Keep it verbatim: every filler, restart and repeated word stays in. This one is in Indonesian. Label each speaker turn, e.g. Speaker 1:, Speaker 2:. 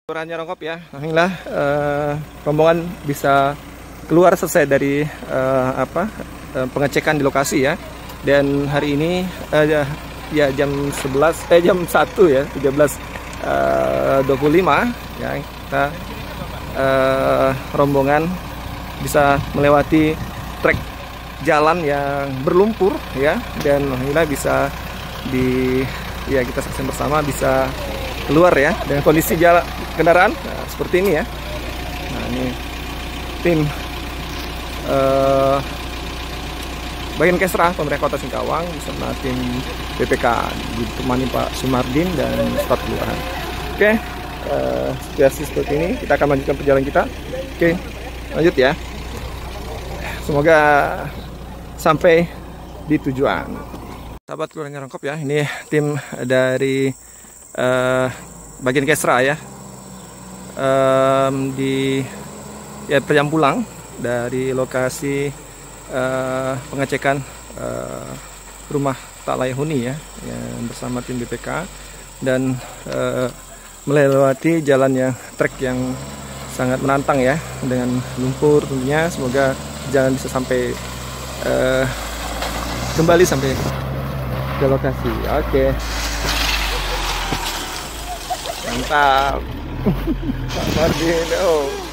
Speaker 1: Kelurahannya Rongkop ya, alhamdulillah eh, rombongan bisa keluar selesai dari eh, apa eh, pengecekan di lokasi ya. Dan hari ini eh, ya, ya jam sebelas eh jam satu ya tiga belas dua puluh lima ya kita eh, rombongan bisa melewati trek jalan yang berlumpur ya, dan alhamdulillah bisa di ya kita saksikan bersama bisa keluar ya dengan kondisi jalan kendaraan nah, seperti ini ya. Nah ini tim uh, bagian Kesra pemerintah Kota Singkawang bersama tim B P K ditemani Pak Sumardin dan staf kelurahan. Oke, uh, situasi seperti ini kita akan lanjutkan perjalanan kita. Oke, lanjut ya. Semoga sampai di tujuan. Sahabat Kelurahan Rongkop ya, ini tim dari uh, bagian Kesra ya. Um, di ya perjalanan pulang dari lokasi uh, pengecekan uh, rumah Tak Layak Huni ya, yang bersama tim B P K dan uh, melewati jalan yang trek yang sangat menantang ya dengan lumpur tentunya. Semoga jalan bisa sampai uh, kembali sampai ke lokasi. Oke, mantap. Pak Martin, oh.